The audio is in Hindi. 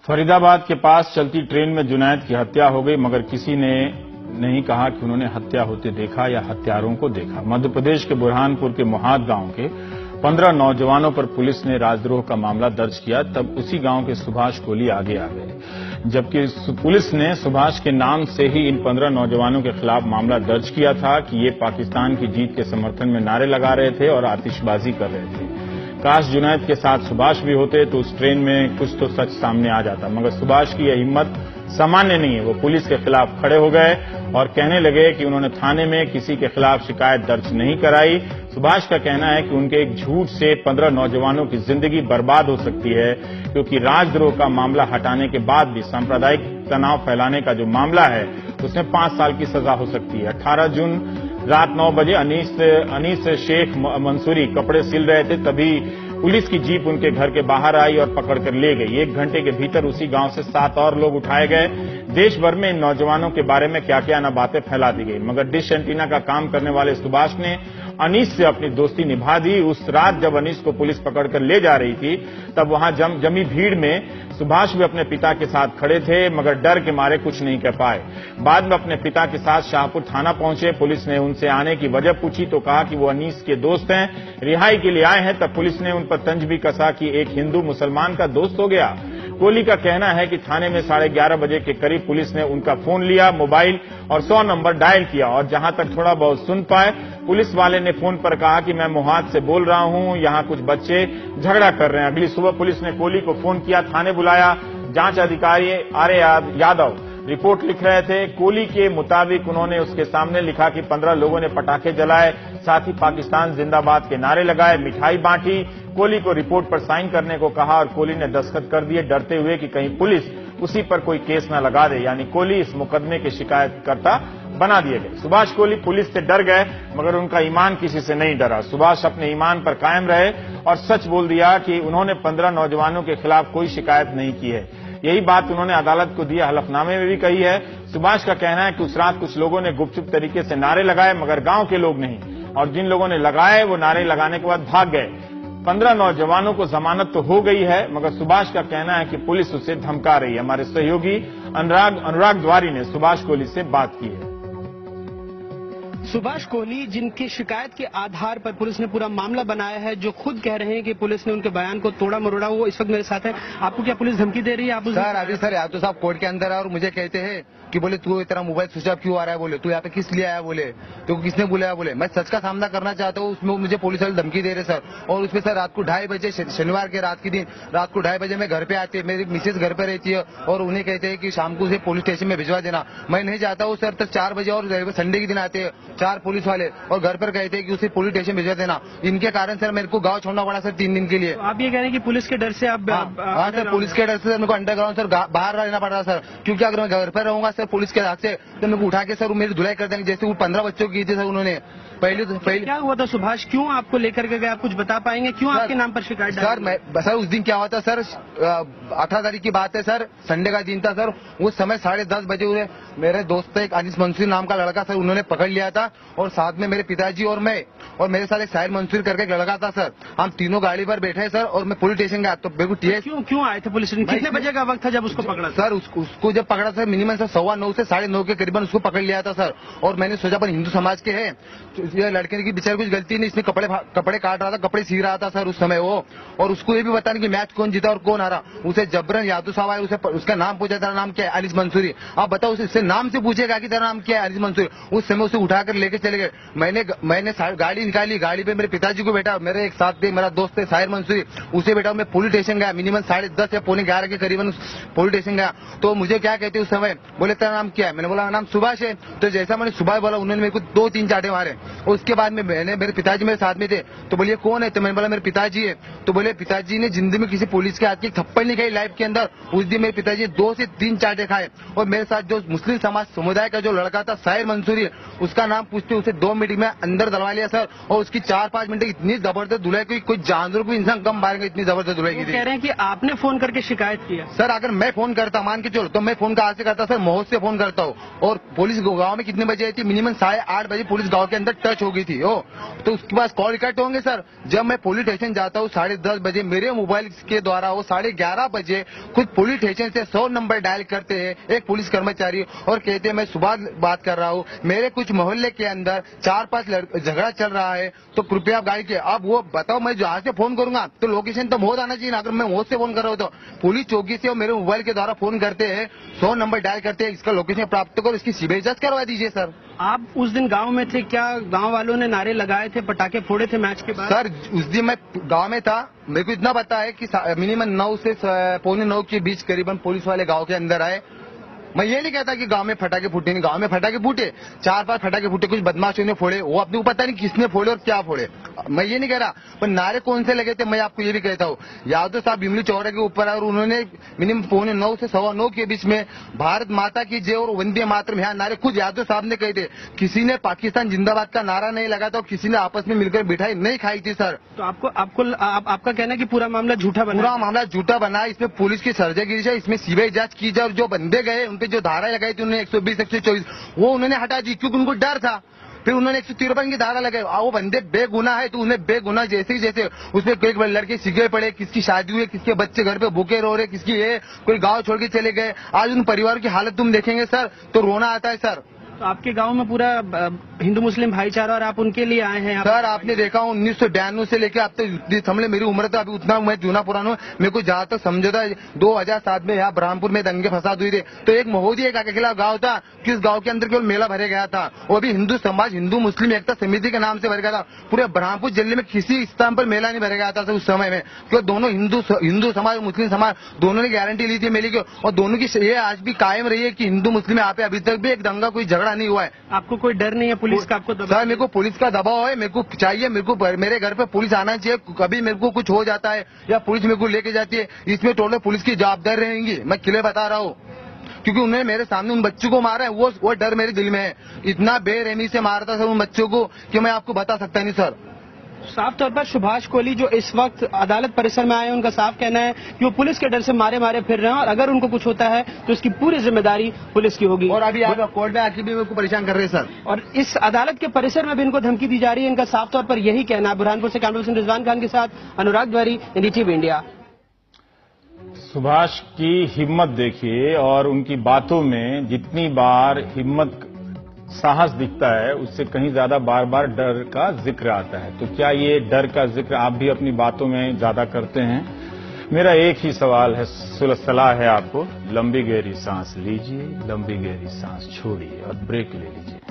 फरीदाबाद के पास चलती ट्रेन में जुनैद की हत्या हो गई, मगर किसी ने नहीं कहा कि उन्होंने हत्या होते देखा या हत्यारों को देखा। मध्य प्रदेश के बुरहानपुर के मोहाद गांव के 15 नौजवानों पर पुलिस ने राजद्रोह का मामला दर्ज किया। तब उसी गांव के सुभाष कोली आगे आ गए, जबकि पुलिस ने सुभाष के नाम से ही इन 15 नौजवानों के खिलाफ मामला दर्ज किया था कि ये पाकिस्तान की जीत के समर्थन में नारे लगा रहे थे और आतिशबाजी कर रहे थे। काश जुनैद के साथ सुभाष भी होते तो उस ट्रेन में कुछ तो सच सामने आ जाता, मगर सुभाष की यह हिम्मत सामान्य नहीं है। वो पुलिस के खिलाफ खड़े हो गए और कहने लगे कि उन्होंने थाने में किसी के खिलाफ शिकायत दर्ज नहीं कराई। सुभाष का कहना है कि उनके एक झूठ से 15 नौजवानों की जिंदगी बर्बाद हो सकती है, क्योंकि राजद्रोह का मामला हटाने के बाद भी सांप्रदायिक तनाव फैलाने का जो मामला है उसमें 5 साल की सजा हो सकती है। 18 जून रात 9 बजे अनीस शेख मंसूरी कपड़े सिल रहे थे, तभी पुलिस की जीप उनके घर के बाहर आई और पकड़कर ले गई। 1 घंटे के भीतर उसी गांव से 7 और लोग उठाए गए। देश भर में इन नौजवानों के बारे में क्या क्या न बातें फैला दी गई, मगर डिश एंटीना का काम करने वाले सुभाष ने अनीस से अपनी दोस्ती निभा दी। उस रात जब अनीस को पुलिस पकड़कर ले जा रही थी, तब वहां जमी भीड़ में सुभाष भी अपने पिता के साथ खड़े थे, मगर डर के मारे कुछ नहीं कह पाए। बाद में अपने पिता के साथ शाहपुर थाना पहुंचे। पुलिस ने उनसे आने की वजह पूछी तो कहा कि वो अनीस के दोस्त हैं, रिहाई के लिए आए हैं। तब पुलिस ने उन पर तंज भी कसा कि एक हिंदू मुसलमान का दोस्त हो गया। कोली का कहना है कि थाने में 11:30 बजे के करीब पुलिस ने उनका फोन लिया, मोबाइल और 100 नंबर डायल किया और जहां तक थोड़ा बहुत सुन पाए, पुलिस वाले ने फोन पर कहा कि मैं मोहाद से बोल रहा हूं, यहां कुछ बच्चे झगड़ा कर रहे हैं। अगली सुबह पुलिस ने कोली को फोन किया, थाने बुलाया। जांच अधिकारी आर्य यादव रिपोर्ट लिख रहे थे। कोली के मुताबिक उन्होंने उसके सामने लिखा कि 15 लोगों ने पटाखे जलाए, साथ ही पाकिस्तान जिंदाबाद के नारे लगाए, मिठाई बांटी। कोली को रिपोर्ट पर साइन करने को कहा और कोली ने दस्तखत कर दिए, डरते हुए कि कहीं पुलिस उसी पर कोई केस न लगा दे, यानी कोली इस मुकदमे के शिकायतकर्ता बना दिए गए। सुभाष कोली पुलिस से डर गए, मगर उनका ईमान किसी से नहीं डरा। सुभाष अपने ईमान पर कायम रहे और सच बोल दिया कि उन्होंने 15 नौजवानों के खिलाफ कोई शिकायत नहीं की है। यही बात उन्होंने अदालत को दिए हलफनामे में भी कही है। सुभाष का कहना है कि उस रात कुछ लोगों ने गुपचुप तरीके से नारे लगाए, मगर गांव के लोग नहीं, और जिन लोगों ने लगाए वो नारे लगाने के बाद भाग गए। 15 नौजवानों को जमानत तो हो गई है, मगर सुभाष का कहना है कि पुलिस उसे धमका रही है। हमारे सहयोगी अनुराग द्वारी ने सुभाष कोली से बात की है। सुभाष कोली, जिनकी शिकायत के आधार पर पुलिस ने पूरा मामला बनाया है, जो खुद कह रहे हैं कि पुलिस ने उनके बयान को तोड़ा मरोड़ा, वो इस वक्त मेरे साथ है। आपको क्या पुलिस धमकी दे रही है? आप सर अभी सर यादव साहब कोर्ट के अंदर है और मुझे कहते हैं कि बोले तू तेरा मोबाइल स्विच ऑफ क्यों आ रहा है, बोले तू यहाँ पे किस लिए आया, बोले तो किसने बुलाया, बोले मैं सच का सामना करना चाहता हूँ। उसमें मुझे पुलिस वाले धमकी दे रहे सर, और उसमें सर रात को 2:30 बजे शनिवार के रात के दिन रात को 2:30 बजे मैं घर पे आती है, मेरी मिसेज घर पे रहती है और उन्हें कहते हैं कि शाम को उसे पुलिस स्टेशन में भिजवा देना। मैं नहीं चाहता हूँ सर, तक 4 बजे और संडे के दिन आते हैं 4 पुलिस वाले और घर पर कहते हैं कि उसे पुलिस स्टेशन भिजवा देना। इनके कारण सर मेरे को गाँव छोड़ना पड़ा सर 3 दिन के लिए। आप ये कह रहे हैं कि पुलिस के डर से आप? हाँ सर, पुलिस के डर से सर मेरे को अंडरग्राउंड सर बाहर रहना पड़ रहा सर, क्योंकि अगर मैं घर पर रहूंगा सर पुलिस के हाथ से तो मेरे को उठा के सर मेरी धुलाई कर देंगे, जैसे वो 15 बच्चों की थी सर। उन्होंने पहले क्या हुआ था? सुभाष क्यों आपको लेकर के गए, आप कुछ बता पाएंगे? क्यों आपके नाम पर शिकायत? सर उस दिन क्या हुआ था सर, 18 तारीख की बात है सर, संडे का दिन था सर। उस समय 10:30 बजे हुए मेरे दोस्त एक अनीस मंसूरी नाम का लड़का सर उन्होंने पकड़ लिया था, और साथ में मेरे पिताजी और मैं और मेरे साथ एक साहिर मंसूरी करके एक लड़का था सर। हम तीनों गाड़ी पर बैठे सर और मैं पुलिस स्टेशन गया। तो क्यों आए थे पुलिस स्टेशन? कितने बजे का वक्त था जब उसको पकड़ा सर? उसको जब पकड़ा सर मिनिमम सर 9:15 से 9:30 के करीबन उसको पकड़ लिया था सर। और मैंने सोचा पर हिंदू समाज के हैं, ये लड़के की बेचारे कुछ गलती नहीं, इसमें कपड़े काट रहा था, कपड़े सी रहा था सर उस समय वो, और उसको ये भी बताने कि मैच कौन जीता और कौन हारा। उसे जबरन यादव साहब आए, उसका नाम पूछा, तेरा नाम क्या है? अनीस मंसूरी। आप बताओ, उससे नाम से पूछेगा कि तेरा नाम क्या है? अनीस मंसूरी। उस समय उसे उठाकर लेके चले गए। मैंने गाड़ी निकाली, गाड़ी पे मेरे पिताजी को बैठा, मेरे एक साथ मेरा दोस्त है साहिर मंसूरी, उसे बैठा। मैं पुलिस स्टेशन गया, मिनिमम 10:30 या 11:45 के करीबन पुलिस स्टेशन गया। तो मुझे क्या कहते उस समय, बोले तेरा नाम क्या है? मैंने बोला नाम सुभाष है। तो जैसा मैंने सुभाष बोला, उन्होंने मेरे को 2-3 चाटे मारे। उसके बाद में मेरे पिताजी मेरे साथ में थे, तो बोलिए कौन है? तो मैंने बोला मेरे पिताजी है। तो बोले पिताजी ने जिंदगी में किसी पुलिस के हाथ की थप्पड़ नहीं खाई लाइफ के अंदर। उस दिन मेरे पिताजी 2 से 3 चाटे खाए। और मेरे साथ जो मुस्लिम समाज समुदाय का जो लड़का था साहिर मंसूरी, उसका नाम पूछते उसे 2 मिनट में अंदर दलवा लिया सर, और उसकी 4-5 मिनट इतनी जबरदस्त धुलाई की, कोई जानवर को इंसान कम मारेंगे, इतनी जबरदस्त धुलाई की थी। कह रहे हैं कि आपने फोन करके शिकायत किया। सर अगर मैं फोन करता, मान के चलो, तो मैं फोन कहाँ से करता सर, महोद से फोन करता हूँ। और पुलिस गांव में कितने बजे आई थी? मिनिमम 8:30 बजे पुलिस गांव के अंदर टच हो गई थी। तो उसके पास कॉल रिकॉर्ड होंगे सर। जब मैं पुलिस स्टेशन जाता हूँ 10:30 बजे, मेरे मोबाइल के द्वारा वो 11:30 बजे खुद पुलिस स्टेशन से 100 नंबर डायल करते हैं एक पुलिस कर्मचारी, और कहते हैं मैं सुबह बात कर रहा हूँ, मेरे कुछ मोहल्ले के अंदर 4-5 झगड़ा चल रहा है, तो कृपया आप गाड़ी के। अब वो बताओ, मैं जहाँ से फोन करूंगा तो लोकेशन तो महोद आना चाहिए ना। अगर मैं महोद से फोन कर रहा हूँ तो पुलिस चौकी से और मेरे मोबाइल के द्वारा फोन करते हैं, 100 नंबर डायल करते हैं, इसका लोकेशन प्राप्त करो, इसकी सीबीआई जांच करवा दीजिए सर। आप उस दिन गांव में थे, क्या गांव वालों ने नारे लगाए थे, पटाखे फोड़े थे मैच के बाद? सर उस दिन मैं गांव में था, मेरे को इतना पता है कि मिनिमम 9 से 8:45 के बीच करीबन पुलिस वाले गांव के अंदर आए। मैं ये नहीं कहता कि गांव में फटाके फूटे नहीं, गांव में फटाके फूटे, 4-5 फटाके फूटे, कुछ बदमाशों ने फोड़े, वो अपने को पता नहीं किसने फोड़े और क्या फोड़े, मैं ये नहीं कह रहा। पर नारे कौन से लगे थे मैं आपको ये भी कहता हूँ। यादव साहब बिमली चौराहे के ऊपर आए और उन्होंने मिनिमम 8:45 से 9:15 के बीच में भारत माता की जय और वंदे मातरम यहाँ नारे खुद यादव साहब ने कहे थे। किसी ने पाकिस्तान जिंदाबाद का नारा नहीं लगा था और किसी ने आपस में मिलकर मिठाई नहीं खाई थी सर। तो आपका कहना है कि पूरा मामला झूठा बना? पूरा मामला झूठा बना, इसमें पुलिस की सर्जगिरी है, इसमें सीबीआई जांच की जाए, और जो बंदे गए उनपे जो धारा लगाई थी उन्होंने 120, 124 वो उन्होंने हटा दी, क्योंकि उनको डर था। फिर उन्होंने 153 की धारा लगाई। वो बंदे बेगुनाह है तो उन्हें बेगुनाह जैसे उसमें कई लड़के सिगरे पड़े, किसकी शादी हुई, किसके बच्चे घर पे भूखे रो रहे, किसकी ये कोई गांव छोड़ के चले गए। आज उन परिवार की हालत तुम देखेंगे सर तो रोना आता है सर। तो आपके गांव में पूरा हिंदू मुस्लिम भाईचारा और आप उनके लिए आए हैं? सर आपने देखा 1992 से लेकर अब तक समझ मेरी उम्र तो अभी उतना मैं जूना पुराना हूँ, मेरे को जहाँ तक समझौता 2007 में यहाँ ब्रह्मपुर में दंगे फसाद हुई थे, तो एक महोदी एक अकेला गाँव था कि उस गाँव के अंदर केवल मेला भरे गया था, वो भी हिंदू समाज हिंदू मुस्लिम एकता समिति के नाम से भर गया था। पूरे ब्रह्मपुर जिले में किसी स्थान पर मेला नहीं भरा गया था उस समय में, क्योंकि दोनों हिंदू समाज मुस्लिम समाज दोनों ने गारंटी ली थी मेले की, और दोनों की ये आज भी कायम रही है कि हिंदू मुस्लिम यहाँ पे अभी तक भी एक दंगा कोई झगड़ा नहीं हुआ है। आपको कोई डर नहीं है पुलिस का? आपको सर मेरे को पुलिस का दबाव है, मेरे को चाहिए, मेरे घर पे पुलिस आना चाहिए। कभी मेरे को कुछ हो जाता है या पुलिस मेरे को लेके जाती है, इसमें टोटल पुलिस की जवाबदारी रहेंगी, मैं क्लियर बता रहा हूँ। क्योंकि उन्होंने मेरे सामने उन बच्चों को मारा है, वो डर मेरे दिल में है। इतना बेरहमी से मारा था सर उन बच्चों को कि मैं आपको बता सकता नहीं सर। साफ तौर पर सुभाष कोहली जो इस वक्त अदालत परिसर में आए हैं, उनका साफ कहना है कि वो पुलिस के डर से मारे फिर रहे हैं, और अगर उनको कुछ होता है तो उसकी पूरी जिम्मेदारी पुलिस की होगी। और अभी कोर्ट में आके भी मेरे को परेशान कर रहे हैं सर, और इस अदालत के परिसर में भी इनको धमकी दी जा रही है। इनका साफ तौर पर यही कहना है। बुरहानपुर से कैमरा पर्सन रिजवान खान के साथ अनुराग द्वारी, NDTV इंडिया। सुभाष की हिम्मत देखिए, और उनकी बातों में जितनी बार हिम्मत साहस दिखता है उससे कहीं ज्यादा बार बार डर का जिक्र आता है। तो क्या ये डर का जिक्र आप भी अपनी बातों में ज्यादा करते हैं? मेरा एक ही सवाल है, सलाह है आपको, लंबी गहरी सांस लीजिए, लंबी गहरी सांस छोड़िए और ब्रेक ले लीजिए।